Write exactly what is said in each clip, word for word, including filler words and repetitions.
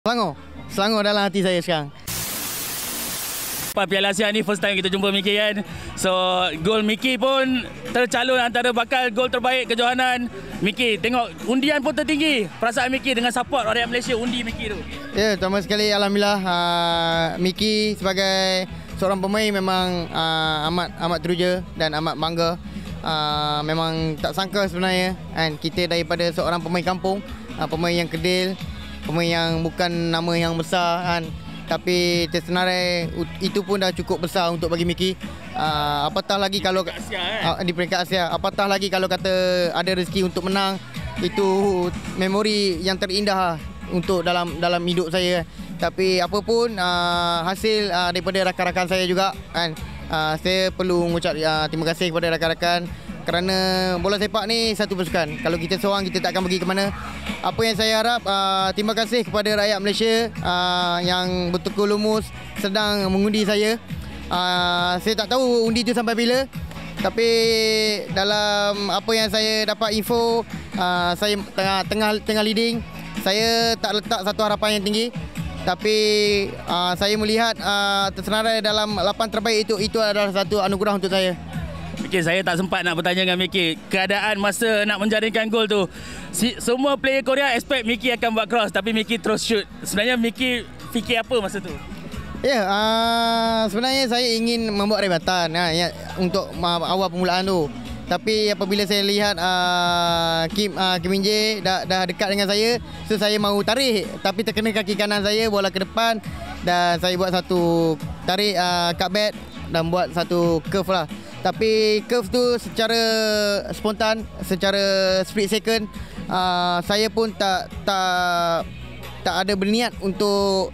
Selangor. Selangor dalam hati saya sekarang. Piala Asia ni first time kita jumpa Mickey kan. So gol Mickey pun tercalon antara bakal gol terbaik kejohanan. Mickey tengok undian pun tertinggi. Perasaan Mickey dengan support rakyat Malaysia undi Mickey tu. Ya, pertama sekali alhamdulillah uh, Mickey sebagai seorang pemain memang uh, amat amat teruja dan amat bangga. Uh, memang tak sangka sebenarnya kan kita daripada seorang pemain kampung, uh, pemain yang kedil, pemain yang bukan nama yang besar kan, tapi tersenarai itu pun dah cukup besar untuk bagi Mickey. Uh, apatah lagi kalau Asia, eh? uh, di peringkat Asia, apatah lagi kalau kata ada rezeki untuk menang, itu memori yang terindah untuk dalam dalam hidup saya. Tapi apa pun uh, hasil uh, daripada rakan-rakan saya juga kan, uh, saya perlu mengucap uh, terima kasih kepada rakan-rakan kerana bola sepak ni satu pasukan. Kalau kita seorang kita tak akan pergi ke mana. Apa yang saya harap, uh, terima kasih kepada rakyat Malaysia uh, yang betul lumus sedang mengundi saya. Uh, saya tak tahu undi itu sampai bila, tapi dalam apa yang saya dapat info, uh, saya tengah tengah tengah leading. Saya tak letak satu harapan yang tinggi, tapi uh, saya melihat uh, tersenarai dalam lapan terbaik itu itu adalah satu anugerah untuk saya. Mickey, saya tak sempat nak bertanya dengan Mickey keadaan masa nak menjaringkan gol tu. Si, semua player Korea expect Mickey akan buat cross, tapi Mickey terus shoot. Sebenarnya Mickey fikir apa masa tu? Ya, yeah, uh, sebenarnya saya ingin membuat rebatan uh, ya, untuk uh, awal permulaan tu. Tapi apabila saya lihat uh, Kim uh, Kim Min Jae dah, dah dekat dengan saya, so saya mahu tarik, tapi terkena kaki kanan saya, bola ke depan dan saya buat satu tarik uh, cutback dan buat satu curve lah. Tapi curve tu secara spontan, secara split second, uh, saya pun tak tak tak ada berniat untuk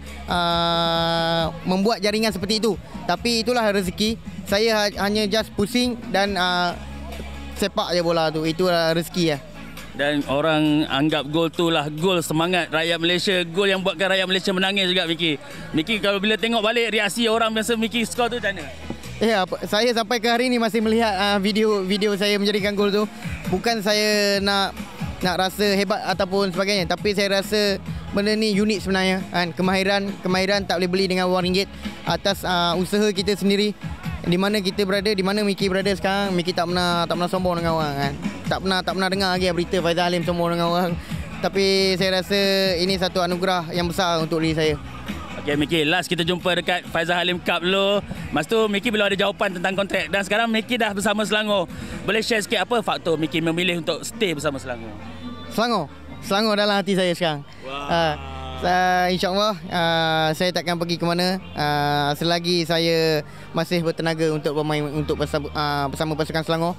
uh, membuat jaringan seperti itu. Tapi itulah rezeki. Saya ha- hanya just pusing dan uh, sepak je bola tu. Itulah rezeki ya. Dan orang anggap gol tu lah gol semangat rakyat Malaysia, gol yang buatkan rakyat Malaysia menangis juga Mickey. Mickey kalau bila tengok balik reaksi orang biasa Mickey skor tu macam mana? Ya, saya sampai ke hari ini masih melihat uh, video video saya menjadikan gol tu. Bukan saya nak nak rasa hebat ataupun sebagainya, tapi saya rasa benda ni unik sebenarnya kan. Kemahiran kemahiran tak boleh beli dengan wang ringgit atas uh, usaha kita sendiri. Di mana kita berada, di mana Mickey berada sekarang, Mickey tak pernah tak pernah sombong dengan orang kan. Tak pernah tak pernah dengar lagi berita Faizal Halim sombong dengan orang. Tapi saya rasa ini satu anugerah yang besar untuk diri saya. Okay Mickey, last kita jumpa dekat Faizal Halim Cup dulu. Lepas tu Mickey belum ada jawapan tentang kontrak. Dan sekarang Mickey dah bersama Selangor. Boleh share sikit apa faktor Mickey memilih untuk stay bersama Selangor? Selangor. Selangor dalam hati saya sekarang. Wow. Uh, uh, InsyaAllah uh, saya takkan pergi ke mana uh, selagi saya masih bertenaga untuk bermain untuk bersama, uh, bersama pasukan Selangor.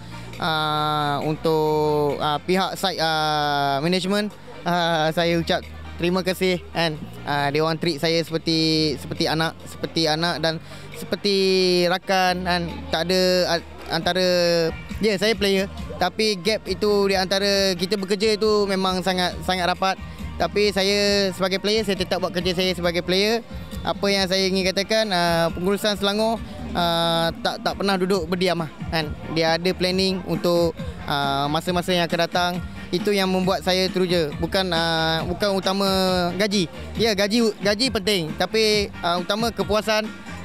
Uh, untuk uh, pihak side uh, management, uh, saya ucap terima kasih kan. Uh, dia orang treat saya seperti seperti anak, seperti anak dan seperti rakan kan. Tak ada uh, antara ya yeah, saya player, tapi gap itu di antara kita bekerja itu memang sangat sangat rapat. Tapi saya sebagai player, saya tetap buat kerja saya sebagai player. Apa yang saya ingin katakan, uh, pengurusan Selangor uh, tak tak pernah duduk berdiam lah, kan. Dia ada planning untuk uh, masa-masa yang akan datang. Itu yang membuat saya teruja. Bukan uh, bukan utama gaji. Ya, gaji gaji penting, tapi uh, utama kepuasan,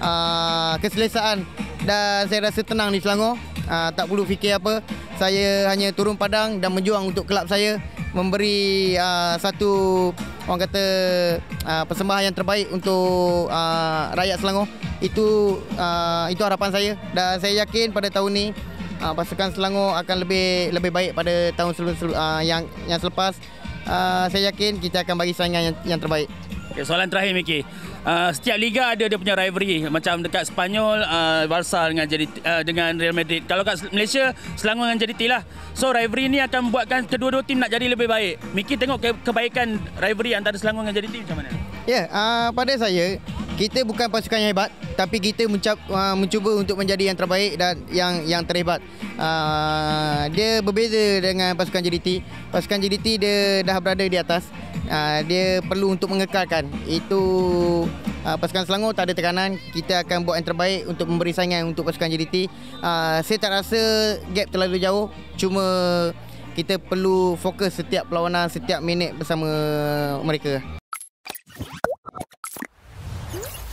uh, keselesaan, dan saya rasa tenang di Selangor. Uh, tak perlu fikir apa. Saya hanya turun padang dan menjuang untuk kelab saya, memberi uh, satu orang kata uh, persembahan yang terbaik untuk uh, rakyat Selangor. Itu uh, itu harapan saya, dan saya yakin pada tahun ni Uh, pasukan Selangor akan lebih lebih baik pada tahun selu, selu, uh, yang yang selepas. Uh, saya yakin kita akan bagi saingan yang, yang terbaik. Okay, soalan terakhir Mickey. Uh, setiap liga ada dia punya rivalry. Macam dekat Spanyol, uh, Barca dengan jadi uh, dengan Real Madrid. Kalau kat Malaysia, Selangor dengan J D T lah. So rivalry ni akan buatkan kedua-dua tim nak jadi lebih baik. Mickey tengok ke kebaikan rivalry antara Selangor dengan J D T macam mana? Ya, yeah, uh, pada saya kita bukan pasukan yang hebat, tapi kita mencap, uh, mencuba untuk menjadi yang terbaik dan yang yang terhebat. Uh, dia berbeza dengan pasukan J D T. Pasukan J D T dia dah berada di atas. Uh, dia perlu untuk mengekalkan. Itu uh, pasukan Selangor tak ada tekanan. Kita akan buat yang terbaik untuk memberi saingan untuk pasukan J D T. Uh, saya tak rasa gap terlalu jauh. Cuma kita perlu fokus setiap perlawanan, setiap minit bersama mereka. Hmm?